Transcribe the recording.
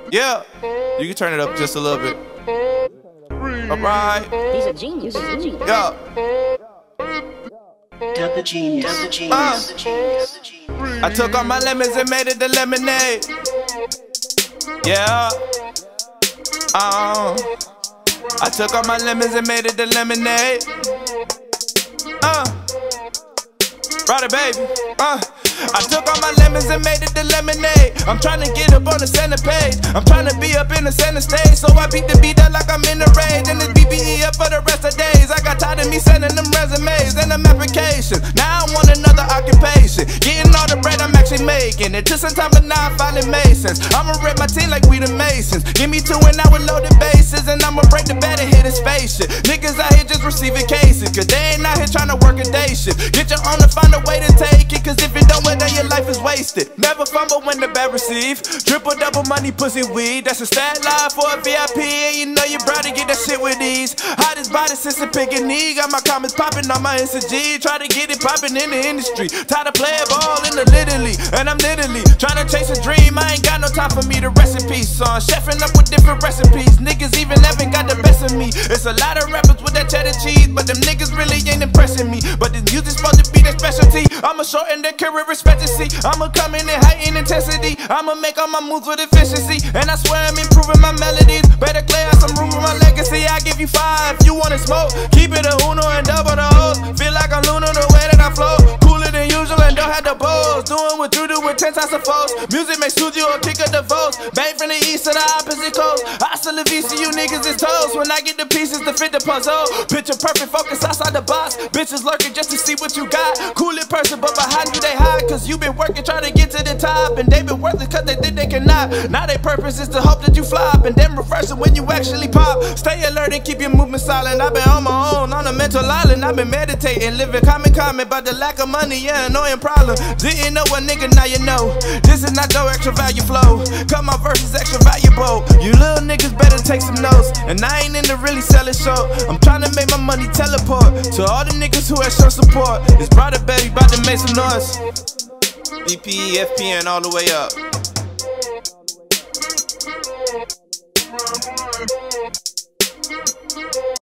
Yeah, you can turn it up just a little bit. Alright. He's a genius. Yeah. Dub the genius. I took all my lemons and made it the lemonade. Yeah. I took all my lemons and made it the lemonade. Right, baby. I took all my lemons and made it the lemonade. I'm tryna get up on the center page. I'm tryna be up in the center stage. So I beat the beat up like I'm in the rage. And this BBE up for the rest of days. I got tired of me sending them resumes and them applications. Now I want another occupation. Getting all the bread I'm actually making. It took some time but now I'm finally Masons. I'ma rip my team like we the Masons. Give me 2 and I with loaded bases. And I'ma break the bat and hit his spaceship. Niggas out here just receiving cases. Cause they ain't out here tryna work a day shift. Get your own to find a way to take it. Cause if you don't, then your life is wasted. Never fumble when the bad receive. Triple double money, pussy, weed. That's a stat line for a VIP. And you know you proud to get that shit with ease. Hottest body since a pick and knee. Got my comments popping on my Insta-G. Try to get it popping in the industry. Tired of playing ball in the Little League. And I'm literally trying to chase a dream. I ain't got no time for me to rest in peace. So I'm chefing up with different recipes. Niggas even haven't got the best of me. It's a lot of rappers with that cheddar cheese, but them niggas really ain't impressing me. But this music's supposed to be their specialty. I'ma shorten their career expectancy. I'ma come in and heighten intensity. I'ma make all my moves with efficiency. And I swear I'm improving my melodies. Better clear out some room for my legacy. I give you 5, you wanna smoke. Keep it a Uno and double the hoes. Feel like I'm Luna the way that I flow. Cooler than usual and don't have the balls. Doing what you do with 10 times the foes. Music may soothe you or kick up the votes. Bang from the east to the opposite coast. Hasta la vista, you niggas is toast. When I get the pieces to fit the puzzle. Picture perfect, focus outside the box. Bitches lurking just to see what you got. Cool in person, but behind you they hide. Cause you been working trying to get to the top. And they been worthless cause they think they cannot. Now their purpose is to hope that you flop. And then refresh it when you actually pop. Stay alert and keep your movement silent. I've been on my own, on a mental island. I've been meditating, living comment about the lack of money, yeah, annoying problem. Didn't know a nigga, now you know. This is not no extra value flow. Cut my verses extra valuable. You little niggas better take some notes. And I ain't into really selling short. I'm trying to make my money teleport. To all the niggas who have shown support. It's Brother Baby, about to make some noise. BPE, FPN all the way up.